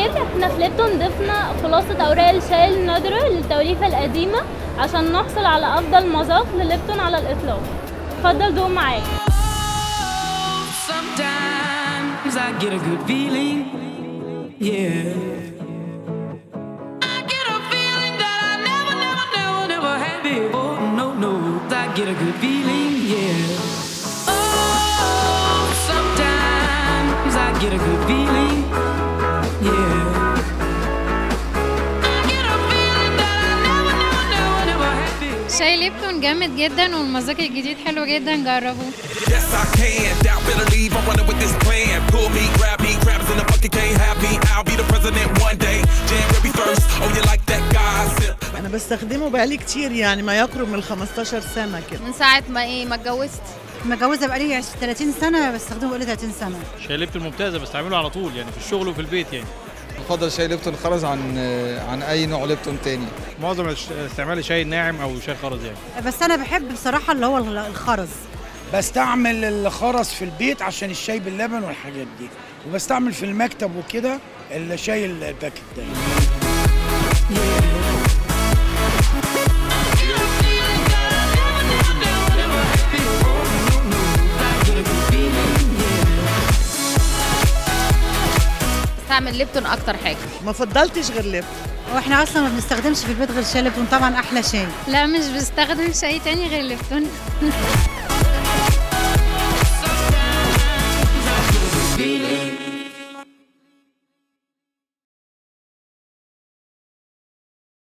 الخير، احنا في ليبتون ضفنا خلاصة أوراق الشاي النادرة للتوليفة القديمة عشان نحصل على أفضل مذاق لليبتون على الإطلاق. اتفضل دوق معاك. Get a good feeling, yeah. I get a feeling that I never had before. شاي ليبتون جامد جدا والمذاق الجديد حلو جدا، جربوه. Yes I can, doubt better leave, I'm running with this plan. Pull me, grab me, crabs in the bucket can't have me. I'll be the president one day, January 1st. Oh you like that gossip. أنا بستخدمه بقالي كتير، يعني ما يقرب من 15 سنة كده. من ساعة ما اتجوزت. متجوزه بقالي 30 سنه، بستخدمه بقالي 30 سنه. شاي ليبتون ممتازه، بستعمله على طول يعني في الشغل وفي البيت يعني. بفضل شاي ليبتون خرز عن اي نوع ليبتون تاني. معظم استعمالي شاي ناعم او شاي خرز يعني. بس انا بحب بصراحه اللي هو الخرز. بستعمل الخرز في البيت عشان الشاي باللبن والحاجات دي، وبستعمل في المكتب وكده الشاي الباكت ده. بستعمل ليبتون اكتر حاجه. ما فضلتش غير ليبتون. واحنا اصلا ما بنستخدمش في البيت غير شاي ليبتون، طبعا احلى شاي. لا مش بستخدم شاي تاني غير ليبتون.